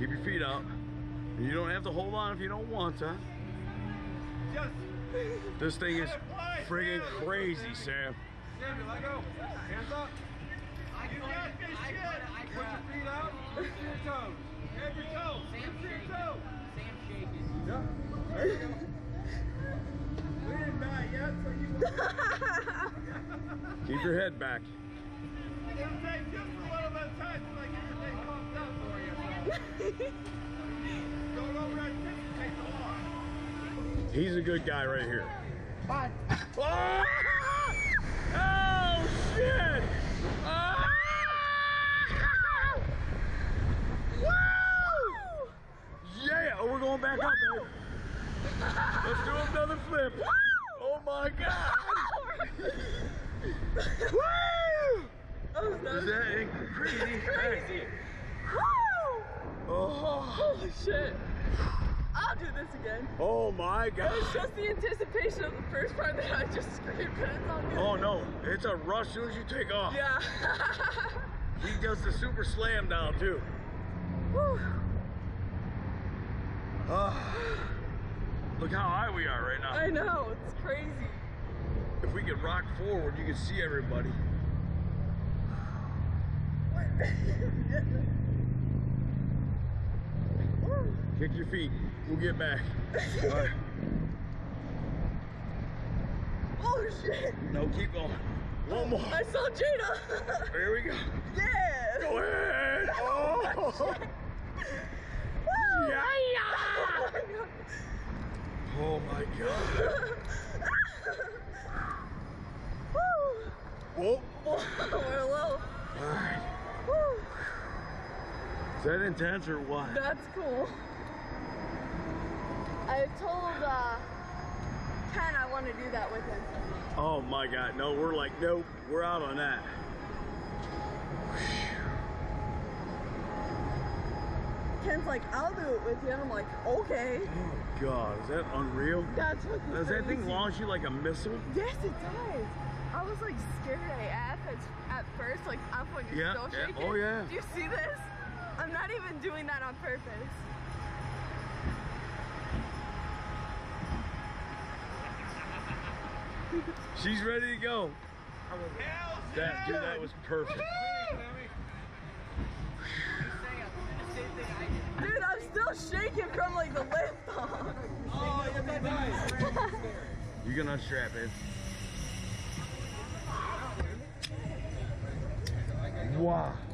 Keep your feet up. You don't have to hold on if you don't want to. This thing is friggin' crazy, Sam. Sam, let go. Hands up. You got this shit. Put your feet out. Lift your toes. Have your toes. Lift your toes. Sam shaking. Yep. There you go. We didn't die yet, so you Keep your head back. It'll take just a little bit of time till I get your thing pumped up for you. Don't overestimate the walk. He's a good guy right here. Bye. Oh, oh shit! Oh! Woo! Yeah, we're going back up, babe. Let's do another flip. Oh my god! Woo! Is that crazy? Crazy! Woo! Oh. Holy shit! I'll do this again. Oh my god! It's just the anticipation of the first part that I just screamed, but it's all good. Oh no, it's a rush as soon as you take off. Yeah. He does the super slam down too. Woo. Look how high we are right now. I know, it's crazy. If we could rock forward, you could see everybody. Kick your feet. We'll get back. All right. Oh shit! No, keep going. One more. I saw Jada. Here we go. Yeah. Go ahead. Oh. Woo. Yeah. Oh my god. Woo. Whoa. We're low. All right. Woo. Is that intense or what? That's cool. I told Ken I want to do that with him. Oh my god. No, we're like, nope. We're out on that. Ken's like, I'll do it with you. And I'm like, okay. Oh god. Is that unreal? That's what Does that thing launch you like a missile? Yes, it does. I was like scared AF at first, like up when you're Yeah, still yeah. shaking. Oh, yeah. Do you see this? I'm not even doing that on purpose. She's ready to go. Dude, that was perfect. Dude, I'm still shaking from like the lift off. Oh, you're that nice. You can unstrap it. Wow.